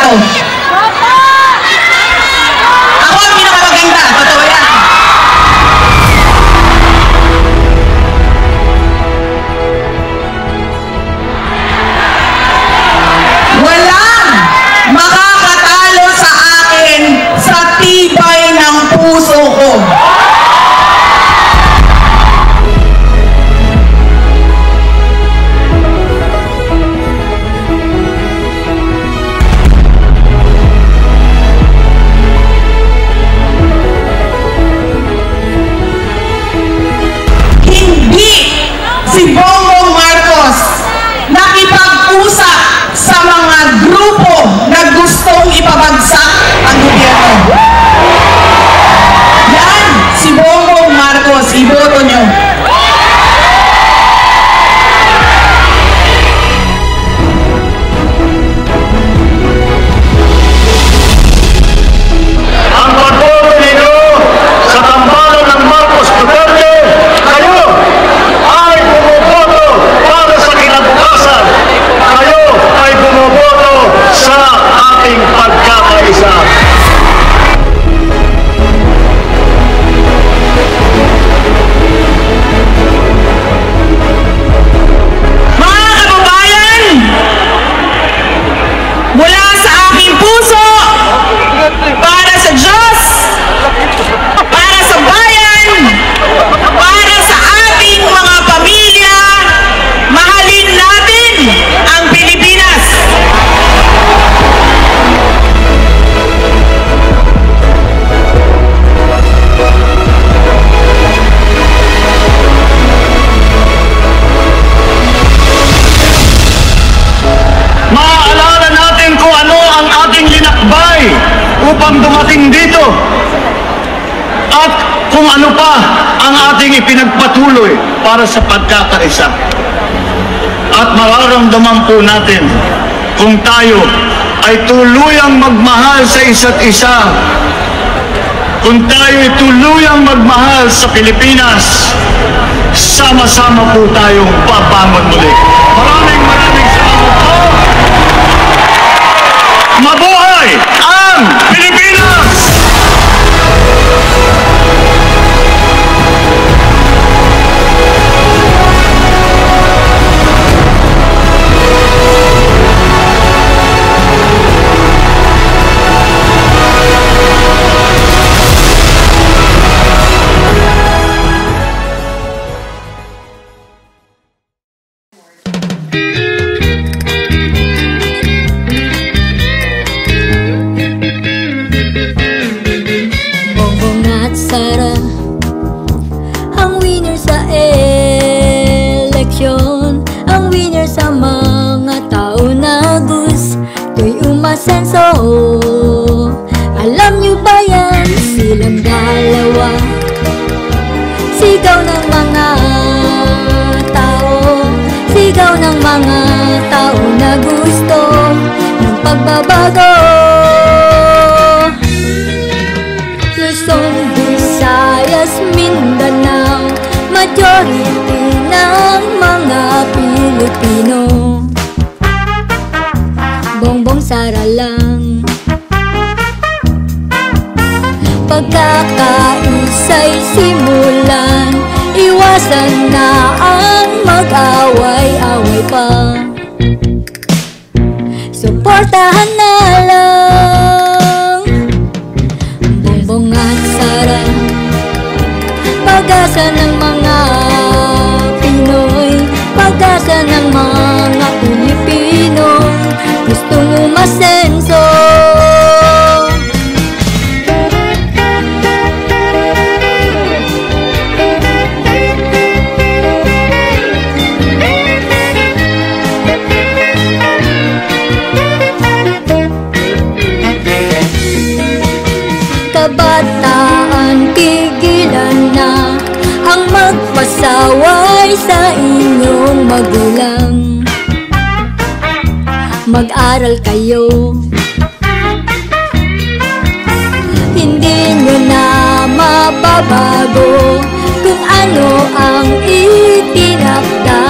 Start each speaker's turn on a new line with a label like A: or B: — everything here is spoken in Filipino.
A: ako. Ako ang pinakamaganda, totoo yan. Walang makakatalo sa akin sa tibay ng puso ko. Si Bongbong Marcos nakipag-usap sa mga grupo na gustong ipabagsak ang gobyerno. Yan, si Bongbong Marcos, iboto nyo.
B: Ang pagboto ninyo sa tambalan ng Marcos Duterte, kayo ay bumuboto para sa kinabukasan. Kayo ay bumuboto sa ating pagkakaisa.
A: Mga kababayan, mula sa aking puso, para sa Diyos, para sa bayan, para sa ating mga pamilya, mahalin natin ang Pilipinas.
B: Maaalala natin kung ano ang ating linakbay upang dumating dito at kung ano pa ang ating ipinagpatuloy para sa pagkakaisa. At mararamdaman po natin kung tayo ay tuluyang magmahal sa isa't isa, kung tayo ay tuluyang magmahal sa Pilipinas, sama-sama po tayong babangon muli. Maraming salamat po. Mabuhay ang Pilipinas!
C: Sara ang winner sa eleksyon, ang winner sa mga tao na gusto'y umasenso. Alam nyo ba yan? Silang dalawa, sigaw ng mga tao, sigaw ng mga tao na gusto ng pagbabago. Luzon, Visayas, Mindanao, majority ng mga Pilipino. Bongbong Sara lang, pagkakaisa'y simulan, iwasan na ang mag-away-away pa. Suportahan na lang Bongbong at Sara, pag-asa ng mga Pinoy, pag-asa ng mga Pilipino, gustong umasenso. Kabataan, tigilan na ang magpasaway sa inyong magulang. Mag-aral kayo, hindi nyo na mababago kung ano ang itinakda